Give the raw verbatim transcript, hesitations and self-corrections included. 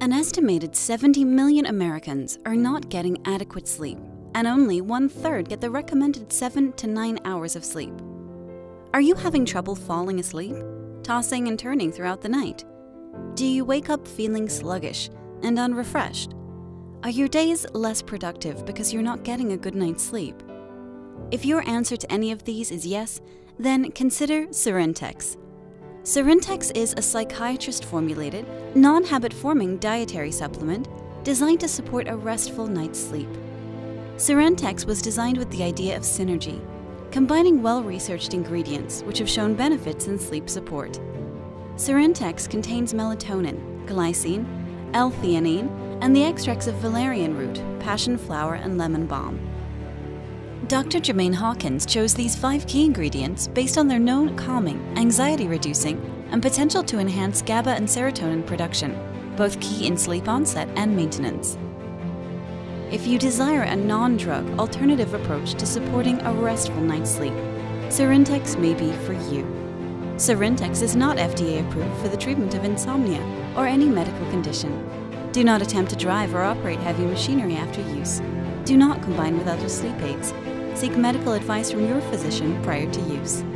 An estimated seventy million Americans are not getting adequate sleep, and only one-third get the recommended seven to nine hours of sleep. Are you having trouble falling asleep, tossing and turning throughout the night? Do you wake up feeling sluggish and unrefreshed? Are your days less productive because you're not getting a good night's sleep? If your answer to any of these is yes, then consider Serinytex. Serinytex is a psychiatrist-formulated, non-habit-forming dietary supplement designed to support a restful night's sleep. Serinytex was designed with the idea of synergy, combining well-researched ingredients which have shown benefits in sleep support. Serinytex contains melatonin, glycine, L-theanine, and the extracts of valerian root, passion flower, and lemon balm. Doctor Jermaine Hawkins chose these five key ingredients based on their known calming, anxiety-reducing, and potential to enhance GABA and serotonin production, both key in sleep onset and maintenance. If you desire a non-drug alternative approach to supporting a restful night's sleep, Serinytex may be for you. Serinytex is not F D A approved for the treatment of insomnia or any medical condition. Do not attempt to drive or operate heavy machinery after use. Do not combine with other sleep aids. Seek medical advice from your physician prior to use.